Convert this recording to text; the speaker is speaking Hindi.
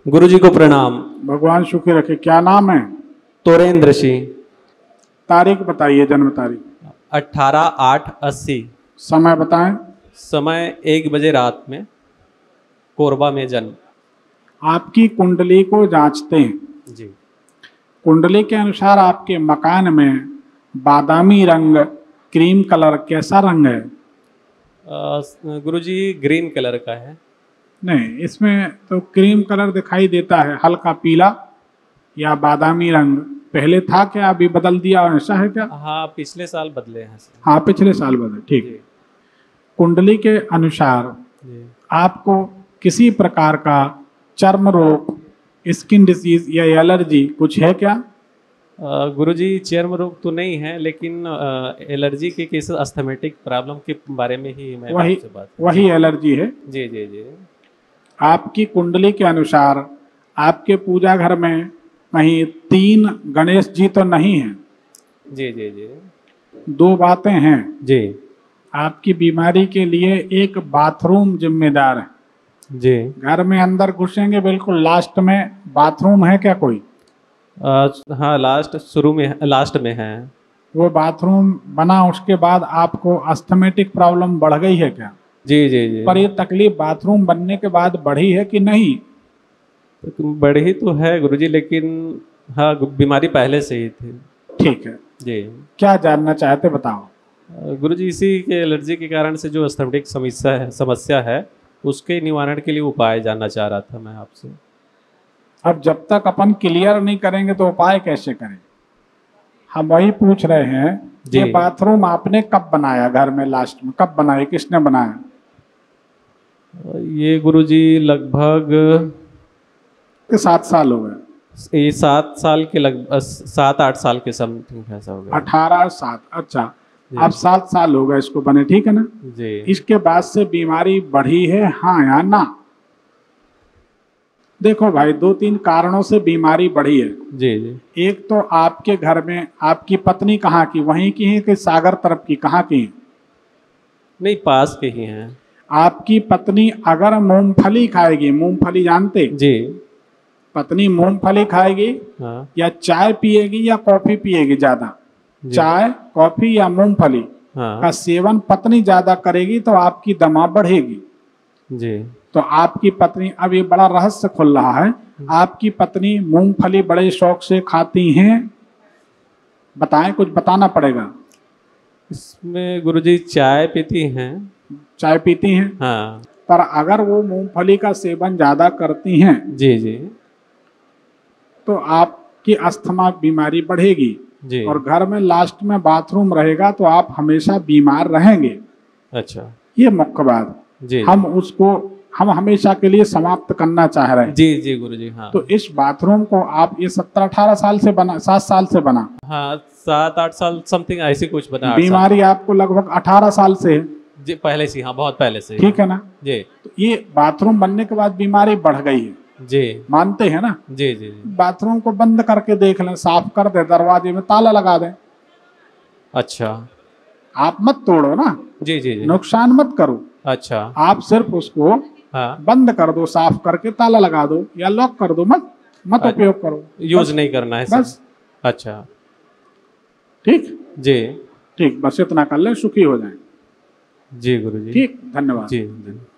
गुरुजी को प्रणाम। भगवान सुखी रखे। क्या नाम है? तोरेंद्र सिंह। तारीख बताइए, जन्म तारीख। 18/8/80। समय बताएं। समय 1 बजे रात में, कोरबा में जन्म। आपकी कुंडली को जांचते हैं। जी। कुंडली के अनुसार आपके मकान में बादामी रंग, क्रीम कलर कैसा रंग है? गुरुजी ग्रीन कलर का है। नहीं, इसमें तो क्रीम कलर दिखाई देता है, हल्का पीला या बादामी रंग। पहले था क्या, अभी बदल दिया, ऐसा है क्या? हाँ, पिछले साल बदले हैं सर। हाँ, पिछले साल बदले। ठीक। जी। कुंडली के अनुसार जी। आपको किसी प्रकार का चर्म रोग, स्किन डिजीज या एलर्जी कुछ है क्या? गुरुजी चर्म रोग तो नहीं है, लेकिन एलर्जी के केसेस, अस्थमेटिक प्रॉब्लम के बारे में ही मैं आपसे बात। वही एलर्जी है। जी जी जी। आपकी कुंडली के अनुसार आपके पूजा घर में कहीं 3 गणेश जी तो नहीं है? जी जी जी। 2 बातें हैं। जी आपकी बीमारी के लिए एक बाथरूम जिम्मेदार है। जी। घर में अंदर घुसेंगे बिल्कुल लास्ट में बाथरूम है क्या कोई? हाँ, लास्ट में है। वो बाथरूम बना, उसके बाद आपको अस्थमेटिक प्रॉब्लम बढ़ गई है क्या? जी जी जी। पर ये तकलीफ बाथरूम बनने के बाद बढ़ी है कि नहीं? बढ़ी तो है गुरुजी, लेकिन हाँ, बीमारी पहले से ही थी। ठीक है जी। क्या जानना चाहते बताओ। गुरुजी, इसी के एलर्जी के कारण से जो अस्थमेटिक समस्या है, उसके निवारण के लिए उपाय जानना चाह रहा था मैं आपसे। अब जब तक अपन क्लियर नहीं करेंगे तो उपाय कैसे करें? हम वही पूछ रहे हैं। ये बाथरूम आपने कब बनाया? घर में लास्ट में कब बनाया? किसने बनाया? ये गुरुजी लगभग 7 साल हो गए। ये 7 साल के लगभग 7-8 साल के समथिंग ऐसा हो गया। 18-7। अच्छा, अब 7 साल हो गए इसको बने, ठीक है ना? जी। इसके इसके बाद से बीमारी बढ़ी है, हाँ या ना? देखो भाई, 2-3 कारणों से बीमारी बढ़ी है। जी जी। एक तो आपके घर में आपकी पत्नी कहाँ की, वहीं की है कि सागर तरफ की, कहाँ की है? नहीं, पास के ही हैं। आपकी पत्नी अगर मूंगफली खाएगी, मूंगफली जानते? जी। पत्नी मूंगफली खाएगी, हाँ। या चाय पिएगी या कॉफी पिएगी ज्यादा? चाय, कॉफी या मूंगफली का सेवन पत्नी ज्यादा करेगी तो आपकी दमा बढ़ेगी। जी। तो आपकी पत्नी, अब ये बड़ा रहस्य खुल रहा है, आपकी पत्नी मूंगफली बड़े शौक से खाती हैं? बताएं, कुछ बताना पड़ेगा। इसमें गुरुजी चाय पीती हैं। चाय पीती हैं। हाँ। पर अगर वो मूंगफली का सेवन ज्यादा करती हैं, जी जी, तो आपकी अस्थमा बीमारी बढ़ेगी। जी। और घर में लास्ट में बाथरूम रहेगा तो आप हमेशा बीमार रहेंगे। अच्छा। ये मुख्य बात। जी। हम हमेशा के लिए समाप्त करना चाह रहे हैं। जी जी गुरुजी। हाँ। तो इस बाथरूम को आप, ये 17-18 साल से बना, 7 साल से बना? हाँ, 7-8 साल समथिंग ऐसी कुछ बना। बीमारी आपको लगभग 18 साल से है? जी, पहले से। हाँ, बहुत पहले से। ठीक है ना? जी। तो ये बाथरूम बनने के बाद बीमारी बढ़ गई है। जी। मानते हैं ना? जी जी जी। बाथरूम को बंद करके देख लें, साफ कर दे, दरवाजे में ताला लगा दें। अच्छा। आप मत तोड़ो ना। जी जी जी। नुकसान मत करो। अच्छा। आप सिर्फ उसको हाँ, बंद कर दो, साफ करके ताला लगा दो या लॉक कर दो, मत उपयोग करो। यूज नहीं करना है बस। अच्छा। ठीक। जी। ठीक, बस इतना कर ले, सुखी हो जाए। जी गुरुजी। ठीक, धन्यवाद। जी।